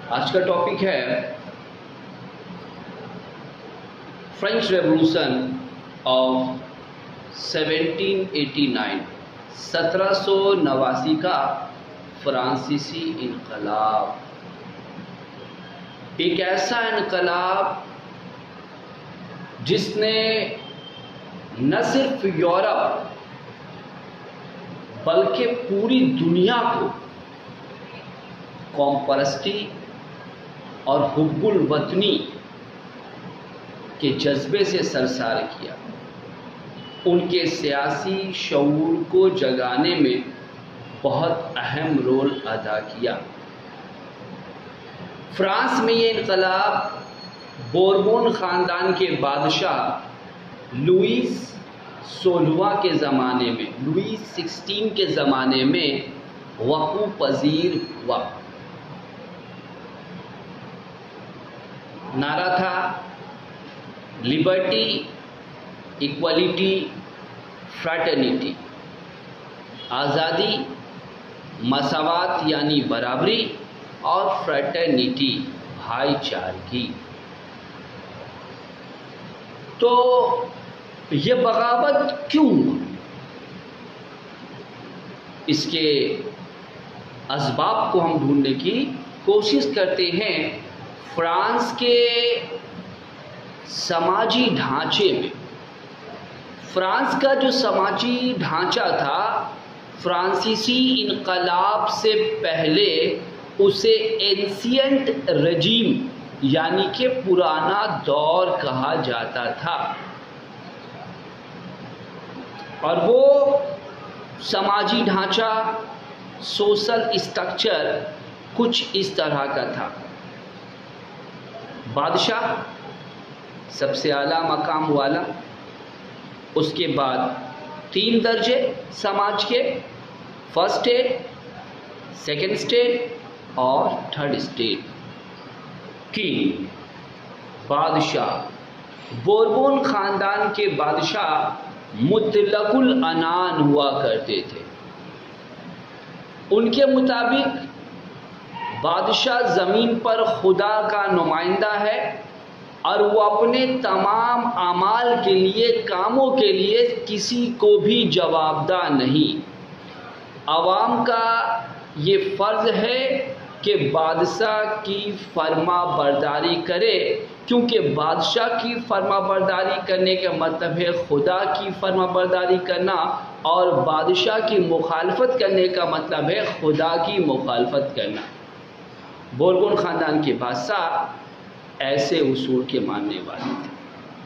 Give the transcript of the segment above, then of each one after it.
آج کا ٹاپک ہے فرینچ ریولوشن آف 1789، 1789 کا فرانسیسی انقلاب۔ ایک ایسا انقلاب جس نے نہ صرف یورپ بلکہ پوری دنیا کو قوم پرستی اور حب الوطنی کے جذبے سے سرشار کیا، ان کے سیاسی شعور کو جگانے میں بہت اہم رول ادا کیا۔ فرانس میں یہ انقلاب بوربون خاندان کے بادشاہ لوئیس 16 کے زمانے میں، لوئیس 16 کے زمانے میں وقوع پذیر ہوا۔ نعرہ تھا لبرٹی، ایکوالٹی، فریٹرنیٹی، آزادی، مساوات یعنی برابری، اور فریٹرنیٹی بھائی چارگی۔ تو یہ بغاوت کیوں ہوا؟ اس کے اسباب کو ہم ڈھونڈنے کی کوشش کرتے ہیں۔ فرانس کے سماجی ڈھانچے میں، فرانس کا جو سماجی ڈھانچہ تھا، فرانسیسی انقلاب سے پہلے اسے اینسینٹ رجیم یعنی کہ پرانا دور کہا جاتا تھا، اور وہ سماجی ڈھانچہ، سوشل اسٹرکچر کچھ اس طرح کا تھا۔ بادشاہ سب سے اعلیٰ مقام والا، اس کے بعد 3 درجے سماج کے، فرسٹ اسٹیٹ، سیکنڈ اسٹیٹ اور تھرڈ اسٹیٹ کی بادشاہ۔ بوربون خاندان کے بادشاہ مطلق العنان ہوا کرتے تھے۔ ان کے مطابق بادشاہ زمین پر خدا کا نمائندہ ہے، اور وہ اپنے تمام اعمال کے لیے، کاموں کے لیے کسی کو بھی جوابدہ نہیں۔ عوام کا یہ فرض ہے کہ بادشاہ کی فرما برداری کرے، کیونکہ بادشاہ کی فرما برداری کرنے کا مطلب ہے خدا کی فرما برداری کرنا، اور بادشاہ کی مخالفت کرنے کا مطلب ہے خدا کی مخالفت کرنا۔ بوربون خاندان کے بادشاہ ایسے اصول کے ماننے والے تھے۔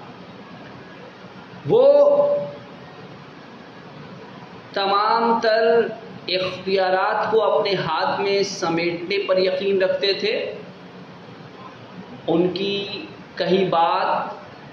وہ تمام تر اختیارات کو اپنے ہاتھ میں سمیٹنے پر یقین رکھتے تھے۔ ان کی کہیں بات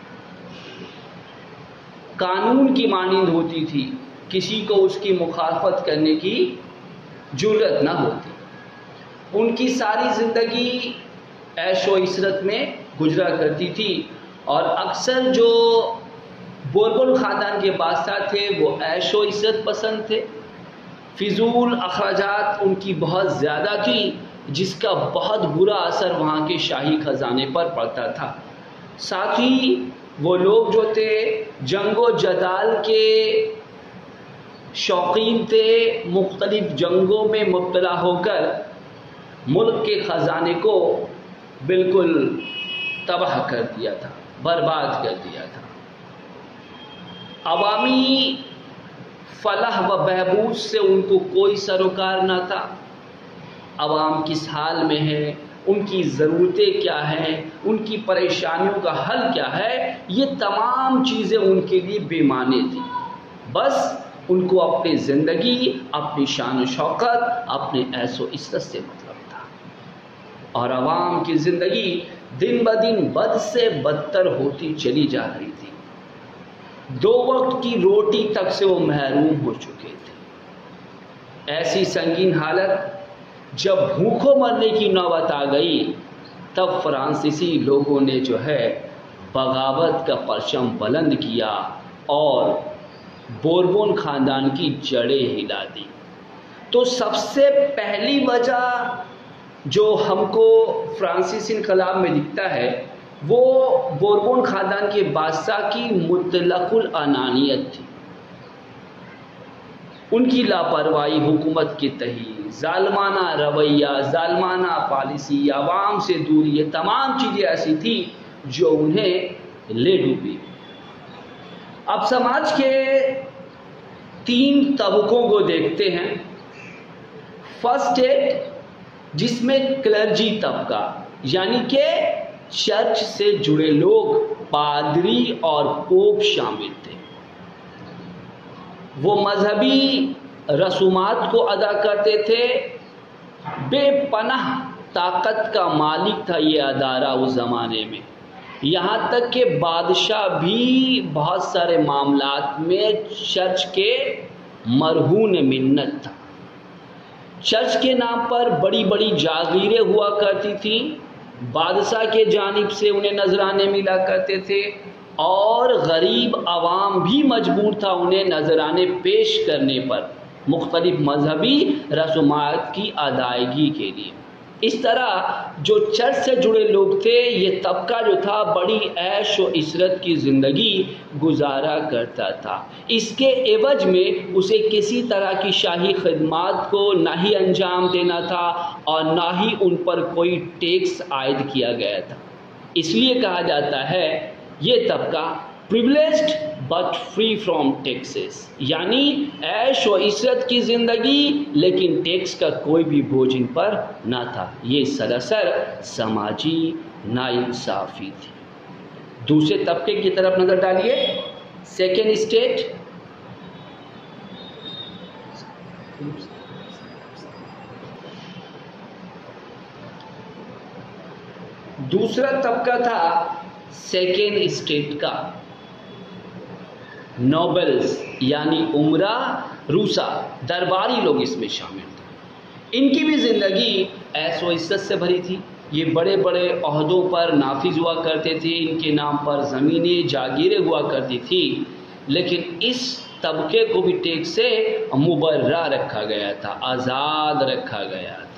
قانون کی مانند ہوتی تھی، کسی کو اس کی مخالفت کرنے کی جرأت نہ ہوتی۔ ان کی ساری زندگی عیش و عشرت میں گزرا کرتی تھی، اور اکثر جو بوربون خاندان کے بادشاہ تھے وہ عیش و عشرت پسند تھے۔ فضول اخراجات ان کی بہت زیادہ تھی، جس کا بہت برا اثر وہاں کے شاہی خزانے پر پڑتا تھا۔ ساتھ ہی وہ لوگ جو تھے جنگ و جدال کے شوقین تھے، مختلف جنگوں میں مبتلا ہو کر ملک کے خزانے کو بالکل تباہ کر دیا تھا، برباد کر دیا تھا۔ عوامی فلاح و بہبود سے ان کو کوئی سروکار نہ تھا۔ عوام کس حال میں ہے، ان کی ضرورتیں کیا ہیں، ان کی پریشانیوں کا حل کیا ہے، یہ تمام چیزیں ان کے لیے بے معنی تھیں۔ بس ان کو اپنی زندگی، اپنی شان و شوکت، اپنے عیش و عشرت سے مطلب تھا، اور عوام کی زندگی دن بدن بد سے بدتر ہوتی چلی جا رہی تھی۔ 2 وقت کی روٹی تک سے وہ محروم ہو چکے تھے۔ ایسی سنگین حالت جب بھوکوں مرنے کی نوبت آ گئی، تب فرانسیسی لوگوں نے جو ہے بغاوت کا پرچم بلند کیا اور بوربون خاندان کی جڑیں ہلا دی۔ تو سب سے پہلی وجہ جو ہم کو فرانسیسی انقلاب میں دکھتا ہے وہ بوربون خاندان کے بادشاہ کی مطلق العنانیت تھی، ان کی لاپرواہی حکومت کے تحت، ظالمانہ رویہ، ظالمانہ پالیسی، عوام سے دوری، یہ تمام چیزیں ایسی تھیں جو انہیں لے ڈوبی۔ اب سماج کے 3 طبقوں کو دیکھتے ہیں۔ فرسٹ ہے جس میں کلرجی طبقہ، یعنی کہ چرچ سے جڑے لوگ، پادری اور پوپ شامل تھے۔ وہ مذہبی رسومات کو ادا کرتے تھے، بے پناہ طاقت کا مالک تھا یہ ادارہ اس زمانے میں، یہاں تک کہ بادشاہ بھی بہت سارے معاملات میں چرچ کے مرہون منت تھا۔ چرچ کے نام پر بڑی بڑی جاگیریں ہوا کرتی تھیں، بادشاہ کے جانب سے انہیں نذرانے ملا کرتے تھے، اور غریب عوام بھی مجبور تھا انہیں نذرانے پیش کرنے پر مختلف مذہبی رسومات کی ادائیگی کے لیے۔ اس طرح جو چرچ سے جڑے لوگ تھے، یہ طبقہ جو تھا بڑی عیش و عشرت کی زندگی گزارا کرتا تھا۔ اس کے عوض میں اسے کسی طرح کی شاہی خدمات کو نہ ہی انجام دینا تھا اور نہ ہی ان پر کوئی ٹیکس عائد کیا گیا تھا۔ اس لیے کہا جاتا ہے یہ طبقہ privileged but free from taxes, یعنی عیش و عشرت کی زندگی لیکن ٹیکس کا کوئی بھی بوجھ ان پر نہ تھا۔ یہ سراسر سماجی ناانصافی تھی۔ دوسرے طبقے کی طرف نظر ڈالیے، سیکنڈ اسٹیٹ۔ دوسرا طبقہ تھا سیکنڈ اسٹیٹ کا، نوبلز یعنی عمرا روسا، درباری لوگ اس میں شامل تھے۔ ان کی بھی زندگی عیش و عشرت سے بھری تھی، یہ بڑے بڑے عہدوں پر نافذ ہوا کرتے تھے، ان کے نام پر زمینیں جاگیریں ہوا کرتی تھی، لیکن اس طبقے کو بھی ٹیکس سے مبرہ رکھا گیا تھا، آزاد رکھا گیا تھا۔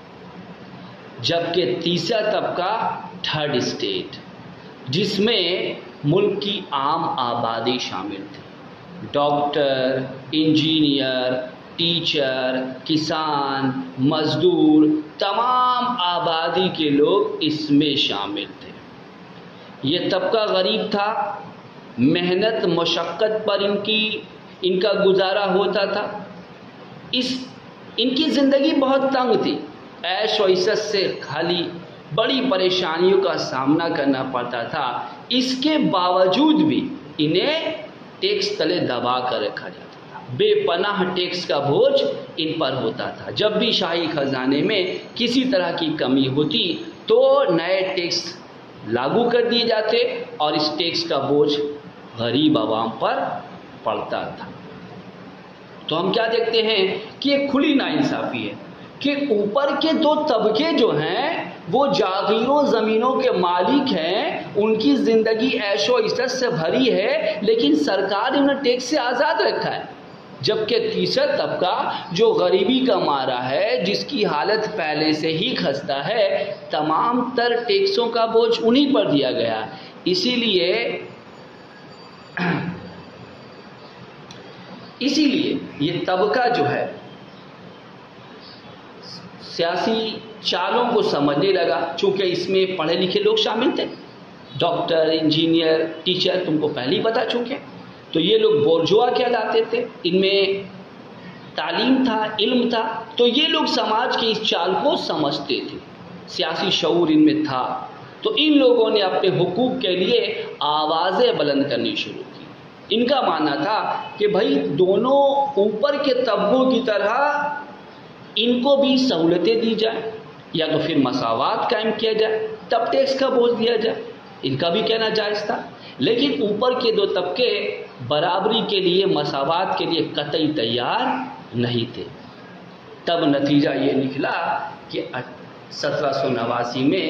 جبکہ تیسرا طبقہ تھرڈ اسٹیٹ، جس میں ملک کی عام آبادی شامل تھی، ڈاکٹر، انجینئر، ٹیچر، کسان، مزدور، تمام آبادی کے لوگ اس میں شامل تھے۔ یہ طبقہ غریب تھا، محنت مشقت پر ان کا گزارا ہوتا تھا، ان کی زندگی بہت تنگ تھی، عیش و عشرت سے خالی بڑی پریشانیوں کا سامنا کرنا پڑتا تھا۔ اس کے باوجود بھی انہیں ٹیکس تلے دبا کر رکھا جاتا تھا، بے پناہ ٹیکس کا بوجھ ان پر ہوتا تھا۔ جب بھی شاہی خزانے میں کسی طرح کی کمی ہوتی تو نئے ٹیکس لاگو کر دیے جاتے اور اس ٹیکس کا بوجھ غریب عوام پر پڑتا تھا۔ تو ہم کیا دیکھتے ہیں کہ یہ کھلی ناانصافی ہے کہ اوپر کے 2 طبقے جو ہیں وہ جاگیروں زمینوں کے مالک ہیں، ان کی زندگی عیش و عشرت سے بھری ہے، لیکن سرکار نے انہیں ٹیکس سے آزاد رکھا ہے۔ جبکہ تیسرا طبقہ جو غریبی کا مارا ہے، جس کی حالت پہلے سے ہی خستہ ہے، تمام تر ٹیکسوں کا بوجھ انہی پر دیا گیا۔ اسی لیے یہ طبقہ جو ہے سیاسی چالوں کو سمجھنے لگا، چونکہ اس میں پڑھے لکھے لوگ شامل تھے، ڈاکٹر، انجینئر، ٹیچر، تم کو پہلے ہی بتا چکے، تو یہ لوگ بورژوا کہلاتے تھے، ان میں تعلیم تھا، علم تھا، تو یہ لوگ سماج کے اس چال کو سمجھتے تھے، سیاسی شعور ان میں تھا۔ تو ان لوگوں نے اپنے حقوق کے لیے آوازیں بلند کرنی شروع کی۔ ان کا ماننا تھا کہ بھائی دونوں اوپر کے طبقوں کی طرح ان کو بھی سہولتیں دی جائیں، یا تو پھر مساوات قائم کیا جائے، تب ٹیکس کا بوجھ دیا جائے، ان کا بھی کہنا جائز تھا۔ لیکن اوپر کے 2 طبقے برابری کے لیے، مساوات کے لیے قطعی تیار نہیں تھے۔ تب نتیجہ یہ نکلا کہ 1789 میں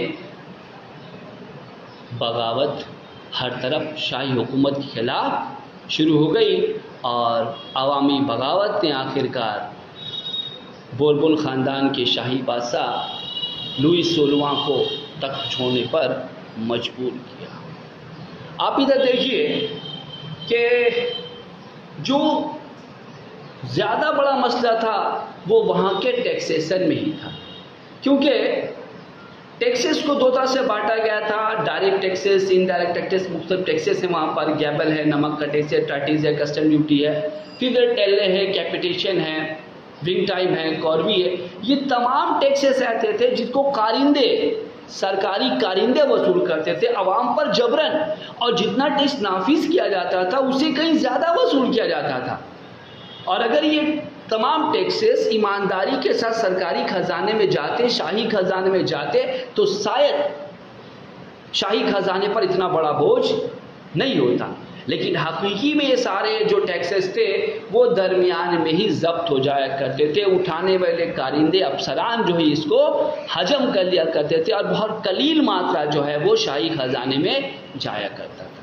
بغاوت ہر طرف شاہی حکومت کے خلاف شروع ہو گئی، اور عوامی بغاوت نے آخرکار بوربون خاندان کے شاہی بادشاہ लुई 16वां को तख्त छोड़ने पर मजबूर किया। आप इधर देखिए कि जो ज़्यादा बड़ा मसला था वो वहाँ के टैक्सेशन में ही था, क्योंकि टैक्सेस को दो तरह से बांटा गया था, डायरेक्ट टैक्सेस, इनडायरेक्ट टैक्सेस, मुख्तलिफ टैक्सेस हैं वहाँ पर। गैबल है, नमक का टैक्स है, टाटीज है, कस्टम ड्यूटी है, फिर टेले है, कैपिटेशन है, विंग टाइम है, कॉर्वी है। ये तमाम टैक्सेस ऐसे थे जिसको कारिंदे, सरकारी कारिंदे वसूल करते थे अवाम पर जबरन, और जितना टैक्स नाफिज किया जाता था उससे कहीं ज़्यादा वसूल किया जाता था। और अगर ये तमाम टैक्सेस ईमानदारी के साथ सरकारी खजाने में जाते, शाही खजाने में जाते, तो शायद शाही खजाने पर इतना बड़ा बोझ नहीं होता। लेकिन हकीकी में ये सारे जो टैक्सेस थे वो दरमियान में ही जब्त हो जाया करते थे। उठाने वाले कारिंदे अफसरान जो है इसको हजम कर लिया करते थे, और बहुत कलील मात्रा जो है वो शाही खजाने में जाया करता था।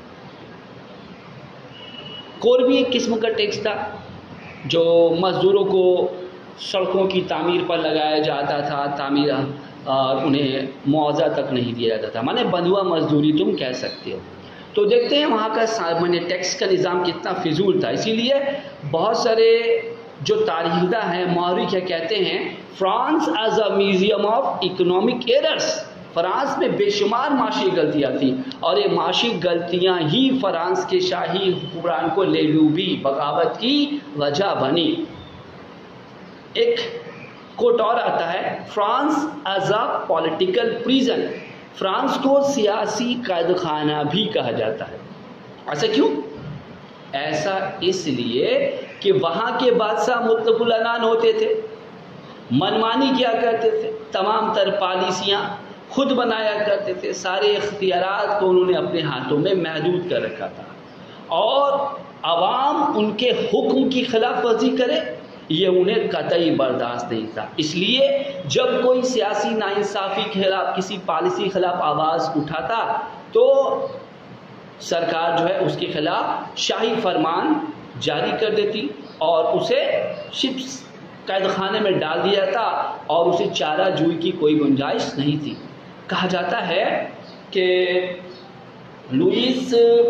कोर्वी एक किस्म का टैक्स था जो मज़दूरों को सड़कों की तामीर पर लगाया जाता था, तामीर, और उन्हें मुआवजा तक नहीं दिया जाता था, माने बंधुआ मजदूरी तुम कह सकते हो। तो देखते हैं वहाँ का माने टैक्स का निज़ाम कितना फिजूल था। इसीलिए बहुत सारे जो तारीखदा हैं, मौरिख क्या कहते हैं, France as a museum of economic errors. France में बेशुमार माशी गलतियाँ थी, और ये माशी गलतियाँ ही फ्रांस के शाही हुक्मरान को लेलूबी बगावत की वजह बनी। एक कोट और आता है, France as a political prison. France को सियासी कैद खाना भी कहा जाता है। ऐसा क्यों? ऐसा इसलिए कि वहाँ के बादशाह मुतलकुल अनान होते थे, मनमानी किया करते थे, तमाम तर पॉलिसियाँ खुद बनाया करते थे, सारे इख्तियारात को उन्होंने अपने हाथों में महदूद कर रखा था, और अवाम उनके हुक्म की खिलाफ वर्जी करे ये उन्हें कतई बर्दाश्त नहीं था। इसलिए जब कोई सियासी नाइंसाफ़ी के खिलाफ, किसी पॉलिसी के खिलाफ आवाज़ उठाता तो सरकार जो है उसके खिलाफ शाही फरमान जारी कर देती और उसे शिप्स कैद खाने में डाल दिया जाता, और उसे चारा जूई की कोई गुंजाइश नहीं थी। कहा जाता है कि लुईस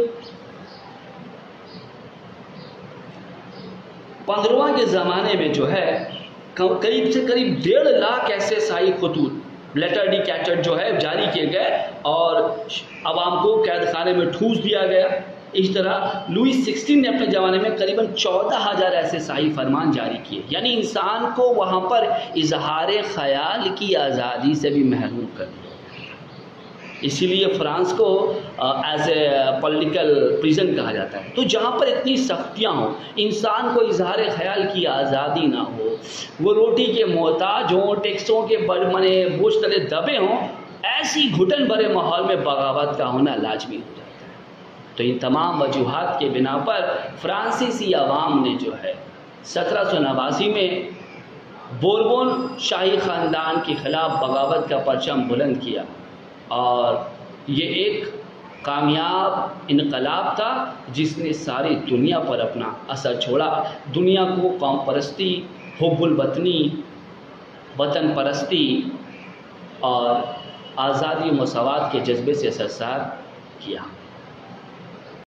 15वां के ज़माने में जो है करीब से करीब 1.5 लाख ऐसे शाही खतूत लेटर डी कैटेड जो है जारी किए गए, और आवाम को कैद खाने में ठूस दिया गया। इस तरह लुई 16 ने अपने ज़माने में करीबन 14,000 ऐसे शाही फरमान जारी किए, यानी इंसान को वहाँ पर इजहार ख्याल की आज़ादी से भी महरूम कर दिया। इसीलिए फ्रांस को एज ए पॉलिटिकल प्रिजन कहा जाता है। तो जहाँ पर इतनी सख्तियाँ हों, इंसान को इजहार ख्याल की आज़ादी ना हो, वो रोटी के मोहताज हों, टैक्सों के बड़मने बोझ तले दबे हों, ऐसी घुटन भरे माहौल में बगावत का होना लाजमी हो जाता है। तो इन तमाम वजूहात के बिना पर फ्रांसीसी अवाम ने जो है 1789 में बोरबोन शाही ख़ानदान के ख़िलाफ़ बगावत का परचम बुलंद किया, और ये एक कामयाब इनकलाब था जिसने सारी दुनिया पर अपना असर छोड़ा। दुनिया को कौम परस्ती, हुब्बुल वतनी, वतन परस्ती और आज़ादी मसवात के जज्बे से सरसार किया।